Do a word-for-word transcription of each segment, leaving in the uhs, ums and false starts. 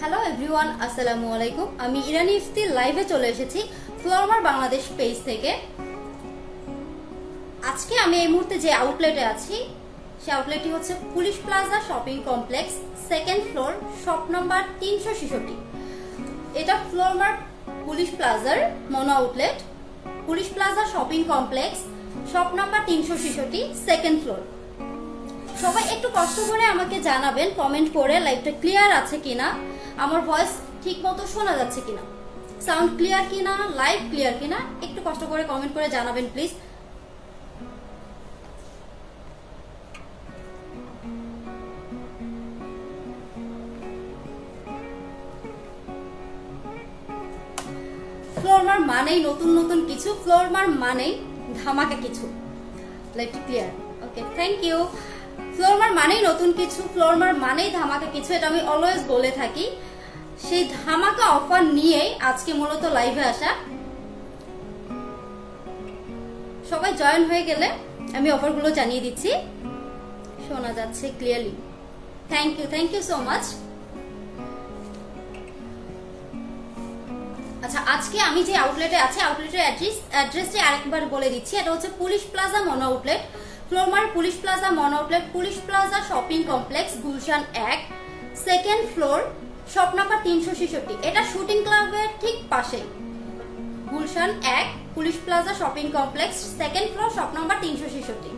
Hello everyone, আসসালামু আলাইকুম। আমি ইরানি ইফতি লাইভে চলে এসেছি ফ্লোরমার বাংলাদেশ পেজ থেকে। আজকে আমি এই মুহূর্তে যে আউটলেটে আছি সেই আউটলেটটি হচ্ছে police plaza shopping complex, second floor, shop number তিনশো ছেষট্টি। এটা ফ্লোরমার পুলিশ প্লাজার mono outlet, police plaza shopping complex, shop number তিনশো ছেষট্টি, সেকেন্ড ফ্লোর। সবাই একটু কষ্ট করে আমাকে জানাবেন কমেন্ট করে লাইভটা ক্লিয়ার আছে কিনা, আমার ভয়েস ঠিক মতো শোনা যাচ্ছে কিনা, সাউন্ড ক্লিয়ার কিনা, লাইভ ক্লিয়ার কিনা, একটু কষ্ট করে কমেন্ট করে জানাবেন প্লিজ। ফ্লোরমার মানেই নতুন নতুন কিছু, ফ্লোরমার মানেই ধামাকা কিছু। লাইভটা clear, okay, thank you. Flormar মানেই নতুন কিছু, ফ্লোরমার মানেই ধামাকা কিছু, এটা আমি অলওয়েজ বলে থাকি। সেই ধামাকা অফার নিয়েই আজকে মূলত লাইভে আসা। সবাই জয়েন হয়ে গেলে আমি অফারগুলো জানিয়ে দিচ্ছি। শোনা যাচ্ছে clearly, thank you, thank you so much. আচ্ছা, আজকে আমি যে আউটলেটে আছি আউটলেটের অ্যাড্রেস অ্যাড্রেসটি আরেকবার বলে দিচ্ছি। এটা হচ্ছে police plaza mono outlet, Flormar police plaza mono outlet, police plaza shopping complex, Gulshan এক, সেকেন্ড ফ্লোর, শপ নাম্বার তিনশো ছেষট্টি। এটা শুটিং ক্লাবের ঠিক পাশে, গুলশান এক, police plaza shopping complex, second floor, shop number তিনশো ছেষট্টি।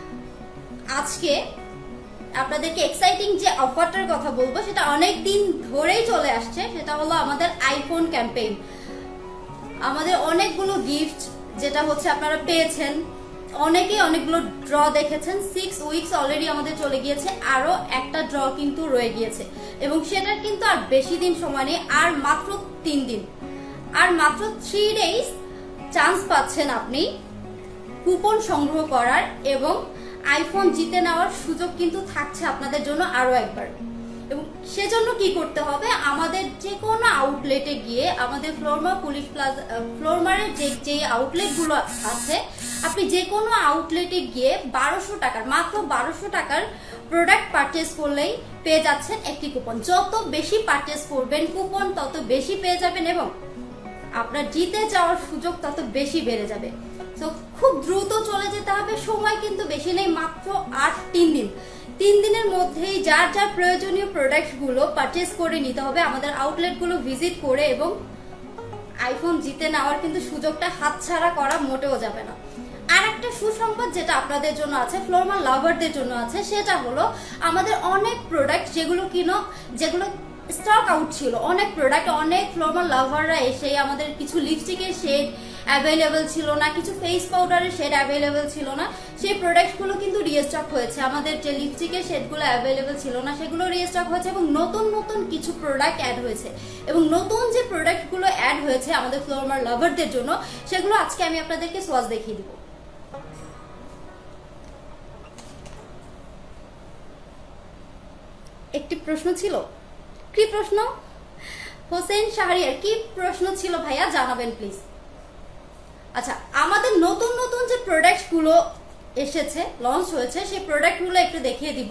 আজকে আপনাদেরকে এক্সাইটিং যে অফারটার কথা বলবো সেটা অনেক দিন ধরেই চলে আসছে, সেটা হলো আমাদের আইফোন ক্যাম্পেইন। আমাদের অনেকগুলো গিফট যেটা হচ্ছে আপনারা পেয়েছেন, অনেকেই অনেকগুলো ড্র দেখেছেন। সিক্স উইকস অলরেডি আমাদের চলে গিয়েছে, আরো একটা ড্র কিন্তু রয়ে গিয়েছে এবং সেটার কিন্তু আর বেশি দিন সময় নেই, আর মাত্র তিন দিন, আর মাত্র থ্রি ডেজ চান্স পাচ্ছেন আপনি কুপন সংগ্রহ করার এবং আইফোন জিতে নেওয়ার সুযোগ কিন্তু থাকছে আপনাদের জন্য আরো একবার। এবং সেজন্য কি করতে হবে, আমাদের যে কোনো আউটলেটে গিয়ে, আমাদের ফ্লোরমার পুলিশ প্লাজা ফ্লোরমারের যে যে আউটলেট গুলো আছে, আপনি যে কোনো আউটলেটে গিয়ে বারোশো টাকার মাত্র বারোশো টাকার প্রোডাক্ট পারচেস করলেই পেয়ে যাচ্ছেন একটি কুপন। যত বেশি পারচেস করবেন কুপন তত বেশি পেয়ে যাবেন এবং আপনার জিতে যাওয়ার সুযোগ তত বেশি বেড়ে যাবে। তো খুব দ্রুত চলে যেতে হবে, সময় কিন্তু বেশি নেই, মাত্র আর তিন দিন। তিন দিনের মধ্যেই যার যার প্রয়োজনীয় প্রোডাক্ট গুলো পারচেস করে নিতে হবে আমাদের আউটলেট গুলো ভিজিট করে, এবং আইফোন জিতে নেওয়ার কিন্তু সুযোগটা হাতছাড়া করা মোটেও যাবে না। আর একটা সুসংবাদ যেটা আপনাদের জন্য আছে, ফ্লোরমার লাভারদের জন্য আছে, সেটা হলো আমাদের অনেক প্রোডাক্ট যেগুলো কিনো যেগুলো স্টক আউট ছিল, অনেক প্রোডাক্ট, অনেক ফ্লোরমার লাভাররা এসে আমাদের কিছু লিপস্টিকের শেড অ্যাভেলেবেল ছিল না, কিছু ফেস পাউডারের শেড অ্যাভেলেবেল ছিল না, সেই প্রোডাক্টগুলো কিন্তু রিস্টক হয়েছে। আমাদের যে লিপস্টিকের শেডগুলো অ্যাভেলেবেল ছিল না সেগুলো রিস্টক হয়েছে এবং নতুন নতুন কিছু প্রোডাক্ট অ্যাড হয়েছে। এবং নতুন যে প্রোডাক্টগুলো অ্যাড হয়েছে আমাদের ফ্লোরমার লাভারদের জন্য, সেগুলো আজকে আমি আপনাদেরকে সোয়াচ দেখিয়ে দিব। একটি প্রশ্ন ছিল, কি প্রশ্ন? হোসেন শাহরিয়ার, কি প্রশ্ন ছিল ভাইয়া, জানাবেন প্লিজ। আচ্ছা, আমাদের নতুন নতুন যে প্রোডাক্ট গুলো এসেছে, লঞ্চ হয়েছে, সেই প্রোডাক্ট গুলো একটু দেখিয়ে দিব।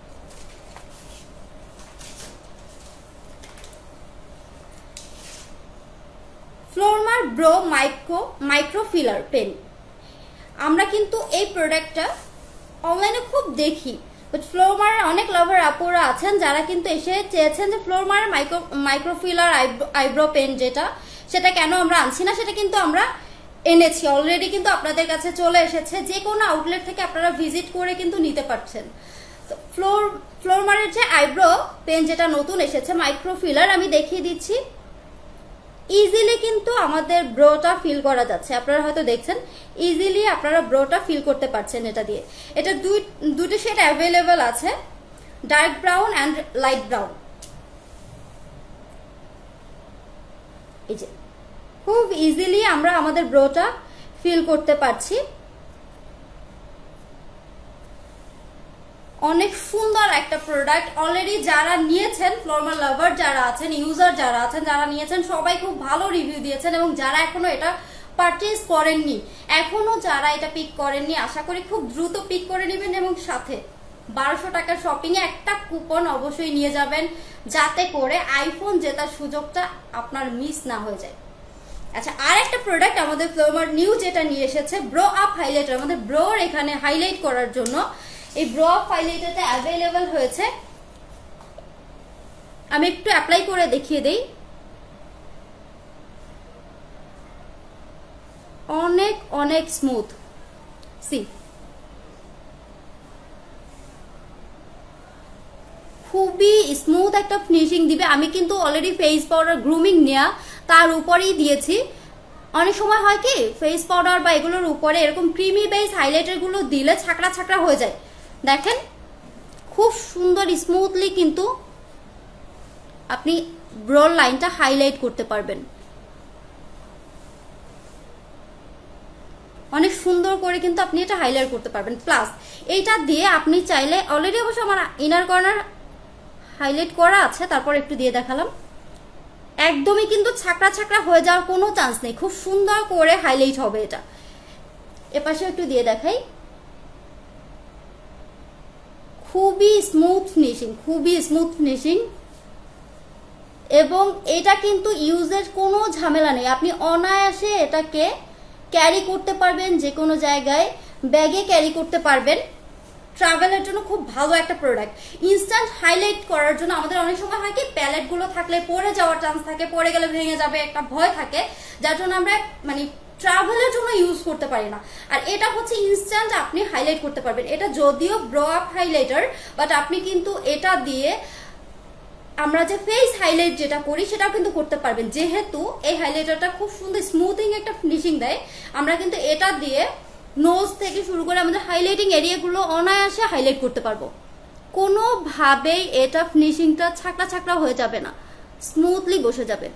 Flormar brow micro microfiller pen. আমরা কিন্তু এই প্রোডাক্টটা অনলাইনে খুব দেখি, বাট ফ্লোরমারের অনেক লাভার আপুরা আছেন যারা কিন্তু এসে চেয়েছেন যে ফ্লোরমারের মাইক্রো মাইক্রোফিলার আইব্রো পেন যেটা, সেটা কেন আমরা আনছি না, সেটা কিন্তু আমরা এনেছি অলরেডি, কিন্তু আপনাদের কাছে চলে এসেছে। যে কোনো আউটলেট থেকে আপনারা ভিজিট করে কিন্তু নিতে পারছেন। তো ফ্লোর ফ্লোরমারের যে আইব্রো পেন যেটা নতুন এসেছে মাইক্রোফিলার, আমি দেখিয়ে দিচ্ছি। ইজিলি কিন্তু আমাদের ব্রোটা ফিল করা যাচ্ছে, আপনারা হয়তো দেখছেন, ইজিলি আপনারা ব্রোটা ফিল করতে পারছেন এটা দিয়ে। এটা দুই দুটো শেড অ্যাভেলেবেল আছে, dark brown and light brown. এই যে খুব ইজিলি আমরা আমাদের ব্রোটা ফিল করতে পারছি। অনেক সুন্দর একটা প্রোডাক্ট, অলরেডি যারা নিয়েছেন, ফ্লোরমার লাভার যারা আছেন, ইউজার যারা আছেন, যারা নিয়েছেন সবাই খুব ভালো রিভিউ দিয়েছেন। এবং যারা এখনো এটা পারচেজ করেননি, এখনো যারা এটা পিক করেননি, আশা করি খুব দ্রুত পিক করে নেবেন এবং সাথে বারোশো টাকার শপিং এ একটা কুপন অবশ্যই নিয়ে যাবেন, যাতে করে আইফোন জেতার সুযোগটা আপনার মিস না হয়ে যায়। আচ্ছা, আর একটা প্রোডাক্ট আমাদের ফ্লোমার নিউ যেটা নিয়ে এসেছে, ব্রো আপ হাইলাইটার। আমাদের ব্রোর এখানে হাইলাইট করার জন্য এই ব্রো আপ হাইলাইটারটা অ্যাভেলেবল হয়েছে। আমি একটু অ্যাপ্লাই করে দেখিয়ে দেই। অনেক অনেক স্মুথ, সি খুবই স্মুথ একটা ফিনিশিং দিবে। আমি কিন্তু অলরেডি ফেস পাউডার গ্রুমিং নেওয়া তার উপরেই দিয়েছি। অনেক সময় হয় কি ফেস পাউডার বা এগুলোর উপরে এরকম ক্রিমি বেস হাইলাইটার গুলো দিলে ছাকড়া ছাকড়া হয়ে যায়। দেখেন খুব সুন্দর স্মুথলি কিন্তু আপনি ব্রোর লাইনটা হাইলাইট করতে পারবেন, অনেক সুন্দর করে কিন্তু আপনি এটা হাইলাইট করতে পারবেন। প্লাস এইটা দিয়ে আপনি চাইলে, অলরেডি অবশ্য আমার ইনার কর্নার হাইলাইট করা আছে, তারপর একটু দিয়ে দেখালাম, একদমই কিন্তু ছাকড়া ছাকড়া হয়ে যাওয়ার কোনো চান্স নেই, খুব সুন্দর করে হাইলাইট হবে এটা। এপাশে একটু দিয়ে দেখাই, খুবই স্মুথ ফিনিশিং, খুবই স্মুথ ফিনিশিং। এবং এটা কিন্তু ইউজের কোনো ঝামেলা নেই, আপনি অনায়াসে এটাকে ক্যারি করতে পারবেন, যে কোনো জায়গায় ব্যাগে ক্যারি করতে পারবেন। ট্রাভেলের জন্য খুব ভালো একটা প্রোডাক্ট। ইনস্ট্যান্ট হাইলাইট করার জন্য আমাদের অনেক সময় হয় কি প্যালেট গুলো থাকলে পড়ে যাওয়ার চান্স থাকে, পড়ে গেলে ভেঙে যাবে একটা ভয় থাকে, যার জন্য আমরা মানে ট্রাভেলের জন্য ইউজ করতে পারি না। আর এটা হচ্ছে ইনস্ট্যান্ট আপনি হাইলাইট করতে পারবেন। এটা যদিও ব্রো আপ হাইলাইটার, বাট আপনি কিন্তু এটা দিয়ে আমরা যে ফেস হাইলাইট যেটা করি সেটাও কিন্তু করতে পারবেন। যেহেতু এই হাইলাইটারটা খুব সুন্দর স্মুথিং একটা ফিনিশিং দেয়, আমরা কিন্তু এটা দিয়ে নোজ থেকে শুরু করে আমাদের হাইলাইটিং এরিয়াগুলো অনায়াসে হাইলাইট করতে পারবো। কোনোভাবেই এটা ফিনিশিংটা ছাকড়া ছাকড়া হয়ে যাবে না, স্মুথলি বসে যাবে,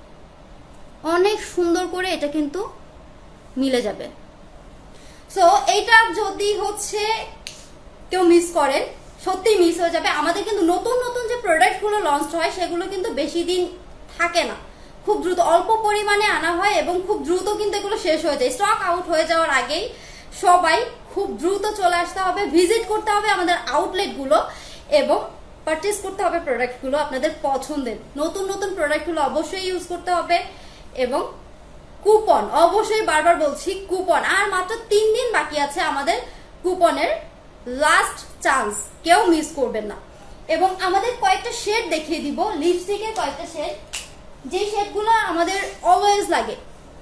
অনেক সুন্দর করে এটা কিন্তু মিলে যাবে। সো এইটা যদি হচ্ছে কেউ মিস করেন, সত্যি মিস হয়ে যাবে। আমাদের কিন্তু নতুন নতুন যে প্রোডাক্টগুলো লঞ্চ হয় সেগুলো কিন্তু বেশি দিন থাকে না, খুব দ্রুত অল্প পরিমাণে আনা হয় এবং খুব দ্রুত কিন্তু এগুলো শেষ হয়ে যায়। স্টক আউট হয়ে যাওয়ার আগেই সবাই খুব দ্রুত চলে আসতে হবে, ভিজিট করতে হবে আমাদের আউটলেটগুলো এবং পারচেস করতে হবে প্রোডাক্টগুলো আপনাদের পছন্দের। নতুন নতুন প্রোডাক্টগুলো অবশ্যই ইউজ করতে হবে এবং কুপন, অবশ্যই বারবার বলছি কুপন, আর মাত্র তিন দিন বাকি আছে আমাদের কুপনের লাস্ট চান্স, কেউ মিস করবেন না। এবং আমাদের কয়েকটা শেড দেখিয়ে দিব, লিপস্টিকের কয়েকটা শেড, যে শেডগুলো আমাদের অলওয়েজ লাগে।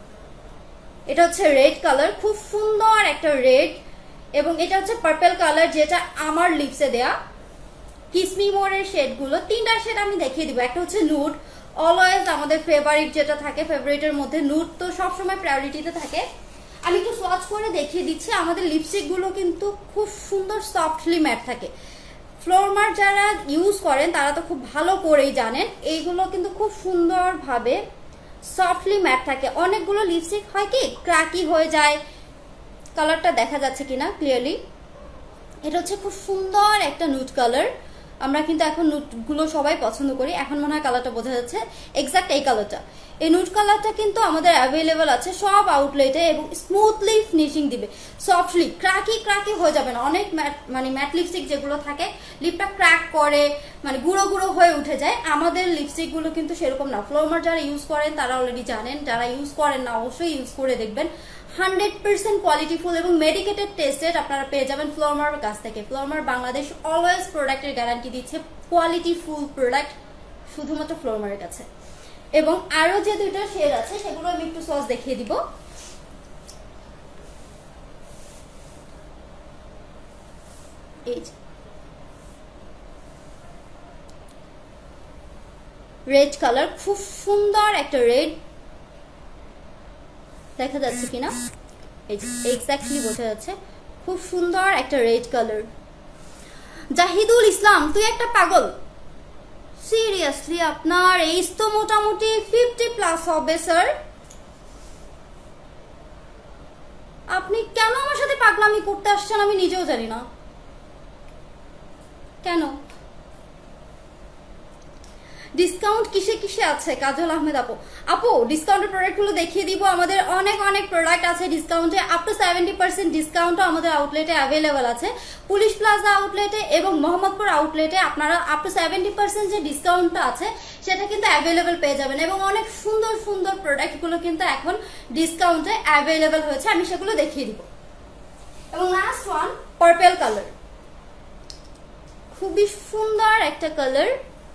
এটা হচ্ছে রেড কালার, খুব সুন্দর একটা রেড, এবং এটা হচ্ছে পার্পল কালার যেটা আমার লিপসে দেয়া। কিসমি মোরের শেডগুলো তিনটা শেড আমি দেখিয়ে দিব। একটা হচ্ছে নুড, অলওয়েজ আমাদের ফেভারিট যেটা থাকে, ফেভারিটের মধ্যে নুড তো সবসময় প্রায়োরিটিতে থাকে। আমি একটু সোয়াচ করে দেখিয়ে দিচ্ছি, আমাদের লিপস্টিক গুলো কিন্তু খুব সুন্দর সফটলি ম্যাট থাকে। ফ্লোরমার যারা ইউজ করেন তারা তো খুব ভালো করেই জানেন, এইগুলো কিন্তু খুব সুন্দরভাবে সফটলি ম্যাট থাকে। অনেকগুলো লিপস্টিক হয় কি ক্র্যাকি হয়ে যায়, কালারটা দেখা যাচ্ছে কিনা ক্লিয়ারলি। এটা হচ্ছে খুব সুন্দর একটা নুড কালার, আমরা কিন্তু এখন নুডগুলো সবাই পছন্দ করি। এখন মনে হয় কালারটা বোঝা যাচ্ছে, এক্সাক্ট এই কালারটা। এই নুড কালারটা কিন্তু আমাদের অ্যাভেলেবল আছে সব আউটলেটে এবং স্মুথলি ফিনিশিং দিবে, সফটলি, ক্র্যাকি ক্র্যাকি হয়ে যাবে না। অনেক ম্যাট মানে ম্যাট লিপস্টিক যেগুলো থাকে লিপটা ক্র্যাক করে মানে গুঁড়ো গুঁড়ো হয়ে উঠে যায়, আমাদের লিপস্টিকগুলো কিন্তু সেরকম না। ফ্লোমার যারা ইউজ করেন তারা অলরেডি জানেন, যারা ইউজ করেন না অবশ্যই ইউজ করে দেখবেন। হান্ড্রেড পার্সেন্ট কোয়ালিটিফুল এবং মেডিকেটেড টেস্টেড আপনারা পেয়ে যাবেন ফ্লোমার কাছ থেকে। ফ্লোমার বাংলাদেশ অলওয়েজ প্রোডাক্টের গ্যারান্টি দিচ্ছে, কোয়ালিটিফুল প্রোডাক্ট শুধুমাত্র ফ্লোমারের কাছে। এবং আরো যে দুটো শেড আছে সেগুলো আমি একটু সস দেখিয়ে দিব। এই রেড কালার, খুব সুন্দর একটা রেড, দেখা যাচ্ছে কিনা, এই যে এক্স্যাক্টলি বোঝা যাচ্ছে, খুব সুন্দর একটা রেড কালার। জাহিদুল ইসলাম, তুই একটা পাগল, সিরিয়াসলি আপনার এইজ তো মোটামুটি ফিফটি প্লাস হবে স্যার, আপনি কেন আমার সাথে পাগলামি করতে আসছেন আমি নিজেও জানি না কেন। ডিসকাউন্ট কিসে কিসে আছে কাজল আহমেদ আপু? আপু ডিসকাউন্টের প্রোডাক্টগুলো দেখিয়ে দিব। আমাদের অনেক অনেক প্রোডাক্ট আছে ডিসকাউন্টে, আপ টু সেভেন্টি পার্সেন্ট ডিসকাউন্টও আমাদের আউটলেটে অ্যাভেলেবল আছে। পুলিশ প্লাজা আউটলেটে এবং মোহাম্মদপুর আউটলেটে আপনারা আপ টু সেভেন্টি পার্সেন্ট যে ডিসকাউন্টটা আছে সেটা কিন্তু অ্যাভেলেবল পেয়ে যাবেন, এবং অনেক সুন্দর সুন্দর প্রোডাক্টগুলো কিন্তু এখন ডিসকাউন্টে অ্যাভেলেবল হয়েছে, আমি সেগুলো দেখিয়ে দিব। এবং লাস্ট ওয়ান পার্পল কালার, খুবই সুন্দর একটা কালার,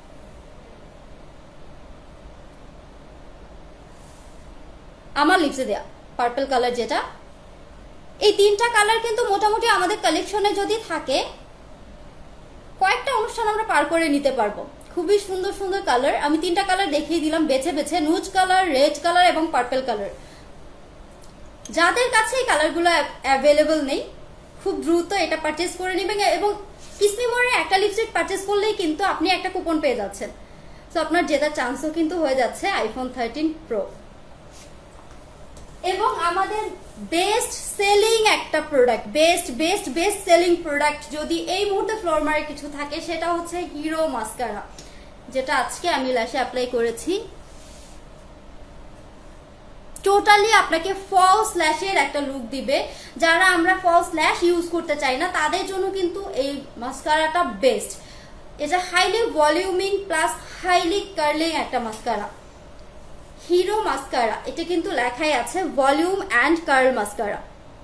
আমার লিপসে দেয়া পার্পল কালার যেটা। এই তিনটা কালার কিন্তু মোটামুটি আমাদের কালেকশনে যদি থাকে কয়েকটা অনুষ্ঠান আমরা পার করে নিতে পারবো। খুবই সুন্দর সুন্দর কালার, আমি তিনটা কালার দেখিয়ে দিলাম বেছে বেছে, নুজ কালার, রেড কালার এবং পার্পল কালার। যাদের কাছে এই কালারগুলো অ্যাভেলেবল নেই খুব দ্রুত এটা পারচেজ করে নেবেন, এবং কিসমি মোড়ে একটা লিপস্টিক পারচেজ করলেই কিন্তু আপনি একটা কুপন পেয়ে যাচ্ছেন, তো আপনার জেতার চান্সও কিন্তু হয়ে যাচ্ছে আইফোন থার্টিন প্রো। এবং আমাদের বেস্ট সেলিং একটা product, best best best selling product যদি এই মুহূর্তে ফ্লোরমারে কিছু থাকে সেটা হচ্ছে হিরো মাস্কারা, যেটা আজকে আমি ল্যাশে অ্যাপ্লাই করেছি। টোটালি আপনাকে ফলস ল্যাশের একটা লুক দিবে। যারা আমরা ফলস ল্যাশ ইউজ করতে চাই না তাদের জন্য কিন্তু এই মাস্কারাটা বেস্ট। এটা highly voluming plus highly curling একটা মাস্কারা, হিরো মাস্কারা। এটা কিন্তু লেখাই আছে volume and curl mascara,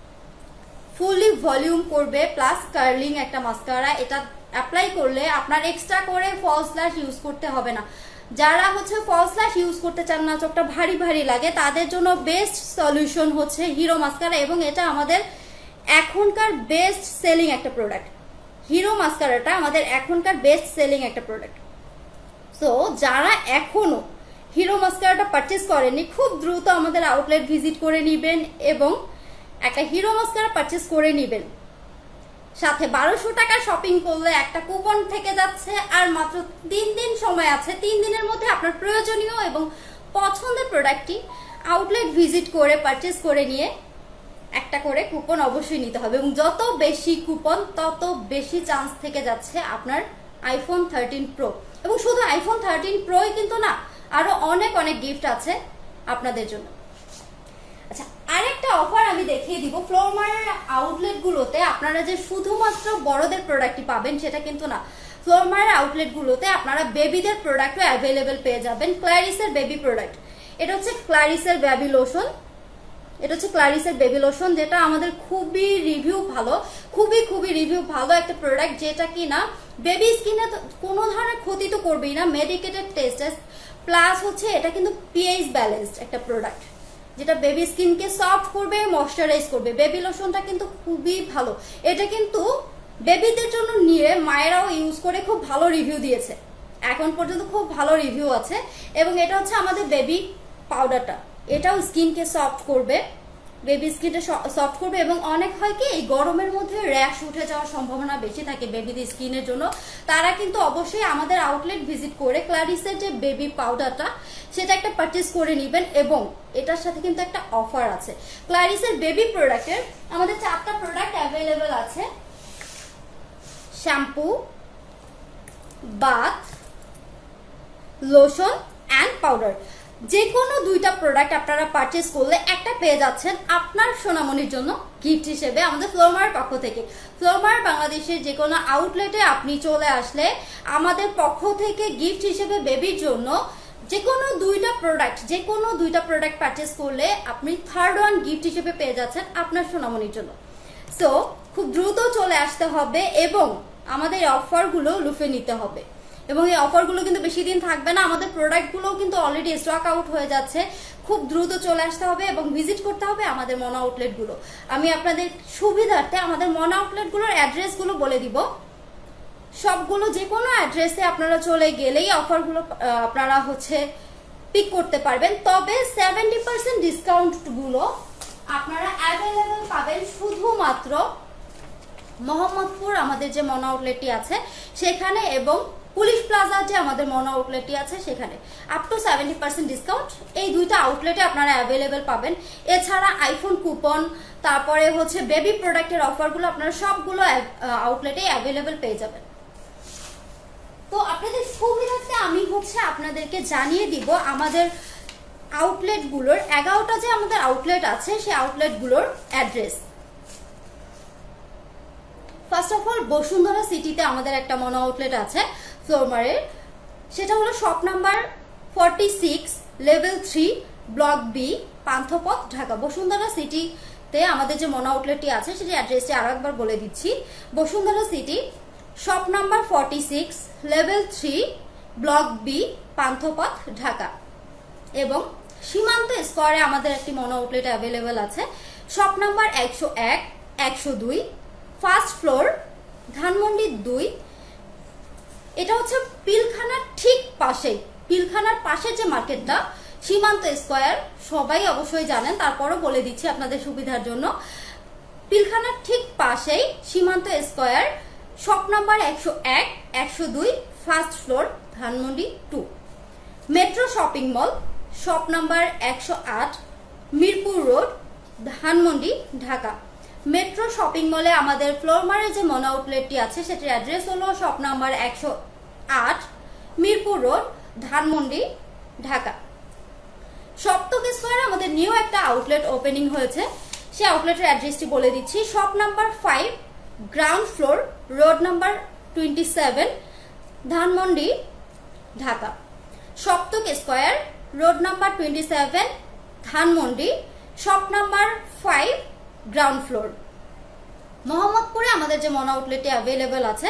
fully volume করবে প্লাস কার্লিং একটা মাস্কারা। এটা অ্যাপ্লাই করলে আপনার এক্সট্রা করে ফলস ল্যাশ ইউজ করতে হবে না। যারা হচ্ছে ফলস ল্যাশ ইউজ করতে চান না, চোখটা ভারী ভারী লাগে, তাদের জন্য বেস্ট সলিউশন হচ্ছে হিরো মাস্কারা, এবং এটা আমাদের এখনকার বেস্ট সেলিং একটা প্রোডাক্ট। হিরো মাস্কারাটা আমাদের এখনকার বেস্ট সেলিং একটা প্রোডাক্ট। সো যারা এখনো হিরো মাস্কারাটা পারচেজ করেননি খুব দ্রুত আমাদের আউটলেট ভিজিট করে নেবেন এবং একটা হিরো মাস্কারা পারচেজ করে নেবেন। সাথে বারোশো টাকা শপিং করলে একটা কুপন থেকে যাচ্ছে, আর মাত্র তিন দিন সময় আছে। তিন দিনের মধ্যে আপনার প্রয়োজনীয় এবং পছন্দের প্রোডাক্টটি আউটলেট ভিজিট করে পারচেজ করে নিয়ে একটা করে কুপন অবশ্যই নিতে হবে, এবং যত বেশি কুপন তত বেশি চান্স থেকে যাচ্ছে আপনার আইফোন থার্টিন প্রো। এবং শুধু আইফোন থার্টিন প্রোই কিন্তু না, আরো অনেক অনেক গিফট আছে আপনাদের জন্য। আচ্ছা, আরেকটা অফার আমি দেখিয়ে দিব। ফ্লোরমারের আউটলেট গুলোতে আপনারা যে শুধুমাত্র বড়দের প্রোডাক্টই পাবেন সেটা কিন্তু না, ফ্লোরমারের আউটলেট গুলোতে আপনারা বেবিদের প্রোডাক্টও অ্যাভেলেবেল পেয়ে যাবেন। ক্লারিসের বেবি প্রোডাক্ট, এটা হচ্ছে ক্লারিসের বেবি লোশন, এটা হচ্ছে ক্লারিসের বেবি লোশন, যেটা আমাদের খুবই রিভিউ ভালো, খুবই খুবই রিভিউ ভালো একটা প্রোডাক্ট, যেটা কি না বেবি স্কিনে কোনো ধরনের ক্ষতি তো করবেই না, মেডিকেটেড টেস্ট প্লাস হচ্ছে এটা কিন্তু পিএইচ ব্যালেন্সড একটা প্রোডাক্ট, যেটা বেবি স্কিনকে সফট করবে, ময়শ্চারাইজ করবে। বেবি লোশনটা কিন্তু খুবই ভালো, এটা কিন্তু বেবিদের জন্য নিয়ে মায়েরাও ইউজ করে খুব ভালো রিভিউ দিয়েছে, এখন পর্যন্ত খুব ভালো রিভিউ আছে। এবং এটা হচ্ছে আমাদের বেবি পাউডারটা, এটাও স্কিনকে সফট করবে, বেবি স্কিনটা সফট করবে। এবং অনেক হয় কি এই গরমের মধ্যে র্যাশ উঠে যাওয়ার সম্ভাবনা বেশি থাকে বেবিদের স্কিনের জন্য, তারা কিন্তু অবশ্যই আমাদের আউটলেট ভিজিট করে ক্লারিসের যে বেবি পাউডারটা সেটা একটা পারচেজ করে নেবেন। এবং এটার সাথে কিন্তু একটা অফার আছে। ক্লারিসের বেবি প্রোডাক্টের আমাদের চারটা প্রোডাক্ট অ্যাভেলেবেল আছে, shampoo, bath, lotion and powder. যে কোনো দুইটা প্রোডাক্ট আপনারা পারচেজ করলে একটা পেয়ে যাচ্ছেন আপনার সোনামণির জন্য গিফট হিসেবে আমাদের ফ্লোরমার পক্ষ থেকে। ফ্লোরমার বাংলাদেশের যে কোনো আউটলেটে আপনি চলে আসলে আমাদের পক্ষ থেকে গিফট হিসেবে বেবির জন্য যে কোনো দুইটা প্রোডাক্ট যে কোনো দুইটা প্রোডাক্ট পারচেজ করলে আপনি থার্ড ওয়ান গিফট হিসেবে পেয়ে যাচ্ছেন আপনার সোনামণির জন্য। সো খুব দ্রুত চলে আসতে হবে এবং আমাদের এই অফারগুলো লুফে নিতে হবে। এবং এই অফারগুলো কিন্তু বেশি দিন থাকবে না, আমাদের প্রোডাক্টগুলো কিন্তু অলরেডি স্টক আউট হয়ে যাচ্ছে। খুব দ্রুত চলে আসতে হবে এবং ভিজিট করতে হবে আমাদের মনা আউটলেটগুলো। আমি আপনাদের সুবিধার্থে আমাদের মনা আউটলেটগুলোর অ্যাড্রেসগুলো বলে দিব। সবগুলো যে কোনো অ্যাড্রেসে আপনারা চলে গেলেই অফারগুলো আপনারা হচ্ছে পিক করতে পারবেন। তবে সেভেন্টি পার্সেন্ট ডিসকাউন্টগুলো আপনারা অ্যাভেলেবেল পাবেন শুধুমাত্র মোহাম্মদপুর আমাদের যে মনা আউটলেটটি আছে সেখানে, এবং পুলিশ প্লাজা যে আমাদের মনা আউটলেটটি আছে সেখানে up to seventy percent discount এই দুইটা আউটলেটে আপনারা অ্যাভেলেবেল পাবেন। এছাড়া আইফোন কুপন, তারপরে হচ্ছে বেবি প্রোডাক্টের অফারগুলো আপনারা সবগুলো আউটলেটে অ্যাভেলেবেল পেয়ে যাবেন। তো আপনাদের সুবিধার্থে আমি হচ্ছে আপনাদেরকে জানিয়ে দিব আমাদের আউটলেটগুলোর এগারোটা যে আমাদের আউটলেট আছে সেই আউটলেটগুলোর address. First of all Bashundhara সিটিতে আমাদের একটা মনো আউটলেট আছে ফ্লোরমারের, সেটা হলো shop number forty six level three block B Panthapath Dhaka. Bashundhara সিটিতে আমাদের যে মনো আউটলেটটি আছে সেটি অ্যাড্রেসটি আরো একবার বলে দিচ্ছি। Bashundhara city shop number forty six level three block B Panthapath Dhaka. এবং সীমান্ত স্কোয়ারে আমাদের একটি মনো আউটলেট অ্যাভেলেবেল আছে শপ নাম্বার একশো এক একশো দুই ফার্স্ট ফ্লোর ধানমন্ডি দুই। এটা হচ্ছে পিলখানার ঠিক পাশে, পিলখানার পাশে যে মার্কেটটা সীমান্ত স্কোয়ার সবাই অবশ্যই জানেন, তারপরও বলে দিচ্ছি আপনাদের সুবিধার জন্য। পিলখানার ঠিক পাশেই সীমান্ত স্কোয়ার শপ নাম্বার একশো এক একশো দুই first floor Dhanmondi two. Metro shopping mall shop number একশো আট Mirpur road Dhanmondi Dhaka. Metro shopping মলে আমাদের ফ্লোরমারের যে মনো আউটলেটটি আছে সেটির অ্যাড্রেস হলো শপ নাম্বার একশো আট মিরপুর রোড ধানমন্ডি ঢাকা। সপ্তক স্কোয়ারে আমাদের নিউ একটা আউটলেট ওপেনিং হয়েছে, সেই আউটলেটের অ্যাড্রেসটি বলে দিচ্ছি। Shop number five ground floor road number twenty seven Dhanmondi Dhaka. Saptak square road number twenty seven Dhanmondi shop number five ground floor. মোহাম্মদপুরে আমাদের যে মনো আউটলেটটি অ্যাভেলেবেল আছে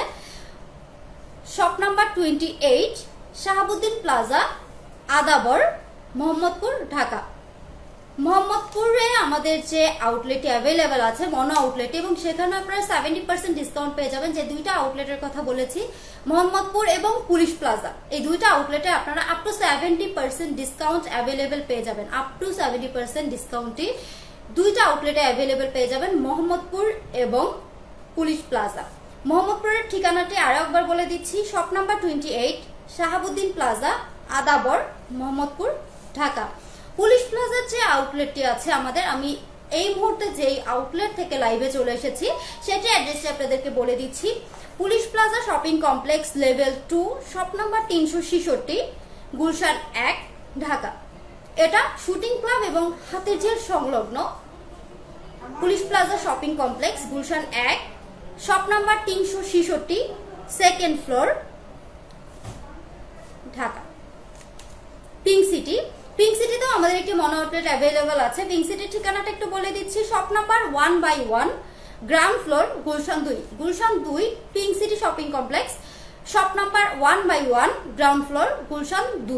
shop number twenty eight Shahabuddin plaza Adabor Mohammadpur Dhaka. মোহাম্মদপুরে আমাদের যে আউটলেটটি অ্যাভেলেবেল আছে মনো আউটলেট, এবং সেখানে আপনারা সেভেন্টি পার্সেন্ট ডিসকাউন্ট পেয়ে যাবেন। যে দুইটা আউটলেটের কথা বলেছি মোহাম্মদপুর এবং পুলিশ প্লাজা, এই দুইটা আউটলেটে আপনারা up to seventy percent discount available পেয়ে যাবেন। আপ টু সেভেন্টি পার্সেন্ট ডিসকাউন্টটি দুইটা আউটলেটে অ্যাভেলেবেল পেয়ে যাবেন মোহাম্মদপুর এবং পুলিশ প্লাজা। মোহাম্মদপুরের ঠিকানাটি আরো একবার বলে দিচ্ছি, shop number twenty eight Shahabuddin plaza Adabor Mohammadpur Dhaka. Police প্লাজার যে আউটলেটটি আছে আমাদের, আমি এই মুহূর্তে যেই আউটলেট থেকে লাইভে চলে এসেছি সেটি অ্যাড্রেসটি আপনাদেরকে বলে দিচ্ছি। Police plaza shopping complex level two shop number তিনশো ছেষট্টি গুলশান এক ঢাকা। এটা শুটিং ক্লাব এবং হাতের ঝিল সংলগ্ন police plaza shopping complex Gulshan এক শপ নাম্বার তিনশো ছেষট্টি second floor Dhaka. Pink city, pink সিটিতেও আমাদের একটি মনো আউটলেট অ্যাভেলেবল আছে। পিঙ্ক সিটির ঠিকানাটা একটু বলে দিচ্ছি, shop number one by one ground floor Gulshan দুই। গুলশান দুই pink city shopping complex shop number one by one ground floor Gulshan দুই।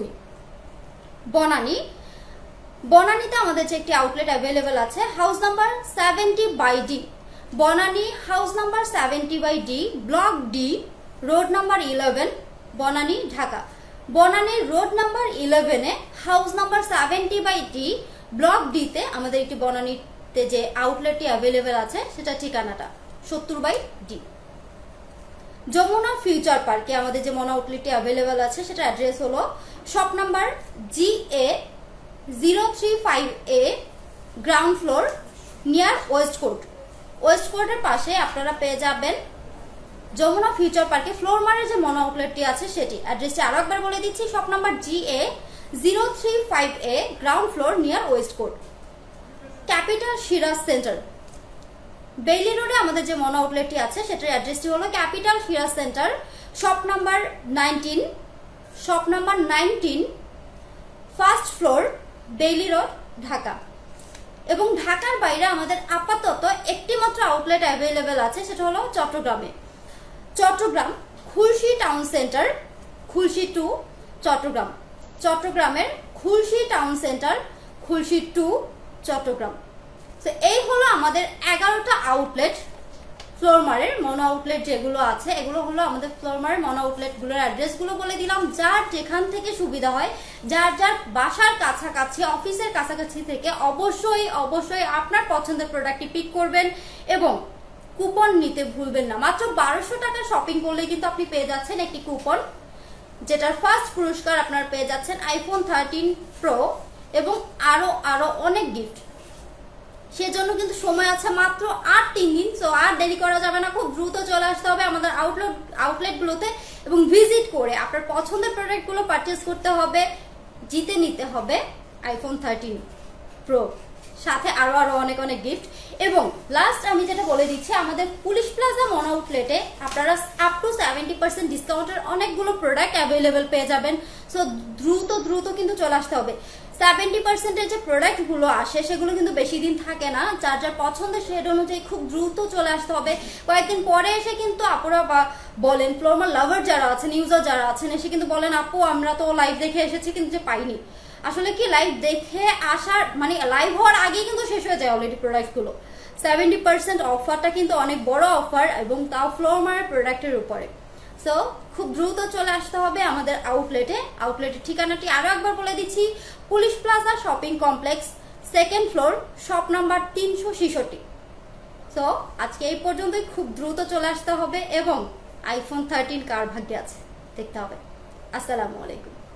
বনানী, বনানীতে আমাদের যে একটি আউটলেট অ্যাভেলেবল আছে house number seventy by D. Banani house number seventy by D block D road number eleven Banani Dhaka. Banani road number ইলেভেনে house number seventy by D block ডিতে আমাদের একটি বনানীতে যে আউটলেটটি অ্যাভেলেবেল আছে সেটা ঠিকানাটা সত্তর বাই ডি। যমুনা ফিউচার পার্কে আমাদের যে মনো আউটলেটটি অ্যাভেলেবেল আছে সেটা অ্যাড্রেস হলো shop number G A zero three five A ground floor near west court. West কোর্টের পাশে আপনারা পেয়ে যাবেন যমুনা ফিউচার পার্কে ফ্লোরমারের যে মনো আউটলেটটি আছে সেটি। অ্যাড্রেসটি আরো একবার বলে দিচ্ছি, shop number G A zero three five A ground floor near west court. Capital Siraj centre Baily রোডে আমাদের যে মনো আউটলেটটি আছে সেটার অ্যাড্রেসটি হলো capital Siraj centre shop number nineteen shop number nineteen first floor Baily road Dhaka. এবং ঢাকার বাইরে আমাদের আপাতত একটি মাত্র আউটলেট অ্যাভেলেবেল আছে, সেটা হলো চট্টগ্রামে। Chattogram Khulshi town centre Khulshi two Chattogram. চট্টগ্রামের Khulshi town centre Khulshi two Chattogram. তো এই হলো আমাদের এগারোটা আউটলেট ফ্লোরমারের মনো আউটলেট যেগুলো আছে, এগুলো হলো আমাদের ফ্লোরমারের মনো আউটলেট গুলোর অ্যাড্রেস গুলো বলে দিলাম। যার যেখান থেকে সুবিধা হয়, যার যার বাসার কাছাকাছি অফিসের কাছাকাছি থেকে অবশ্যই অবশ্যই আপনার পছন্দের প্রোডাক্টটি পিক করবেন এবং কুপন নিতে ভুলবেন না। মাত্র বারোশো টাকা শপিং করলে কিন্তু আপনি পেয়ে যাচ্ছেন একটি কুপন, যেটার ফার্স্ট পুরস্কার আপনার পেয়ে যাচ্ছেন আইফোন থার্টিন প্রো এবং আরো আরো অনেক গিফট। সেজন্য কিন্তু সময় আছে মাত্র আর তিন দিন, সো আর দেরি করা যাবে না, খুব দ্রুত চলে আসতে হবে আমাদের আউটলেট আউটলেট গুলোতে এবং ভিজিট করে আপনার পছন্দের প্রোডাক্টগুলো পারচেস করতে হবে, জিতে নিতে হবে আইফোন থার্টিন প্রো, সাথে আরো আরো অনেক অনেক গিফট। এবং লাস্ট আমি যেটা বলে দিচ্ছি, আমাদের পুলিশ প্লাজা মন আউটলেটে আপনারা আপ টু সেভেন্টি পার্সেন্ট ডিসকাউন্টের অনেকগুলো প্রোডাক্ট অ্যাভেলেবেল পেয়ে যাবেন। সো দ্রুত দ্রুত কিন্তু চলে আসতে হবে। সেভেন্টি পার্সেন্টের যে প্রোডাক্টগুলো আসে সেগুলো কিন্তু বেশি দিন থাকে না, যার যার পছন্দের শেড অনুযায়ী খুব দ্রুত চলে আসতে হবে। কয়েকদিন পরে এসে কিন্তু আপুরা বা বলেন, ফ্লোরমার লাভার যারা আছেন, ইউজার যারা আছেন, এসে কিন্তু বলেন আপু আমরা তো লাইভ দেখে এসেছি কিন্তু যে পাইনি। আসলে কি লাইভ দেখে আসার মানে লাইভ হওয়ার আগেই কিন্তু শেষ হয়ে যায় অলরেডি প্রোডাক্টগুলো। সেভেন্টি পার্সেন্ট অফারটা কিন্তু অনেক বড় অফার, এবং তাও ফ্লোরমার প্রোডাক্টের উপরে। সো খুব দ্রুত চলে আসতে হবে আমাদের আউটলেটে। আউটলেটের ঠিকানাটি আরো একবার বলে দিচ্ছি, police plaza shopping complex, second floor, shop number তিনশো ছেষট্টি। সো আজকে এই পর্যন্তই, খুব দ্রুত চলে আসতে হবে এবং আইফোন থার্টিন কার ভাগ্যে আছে দেখতে হবে। আসসালামু আলাইকুম।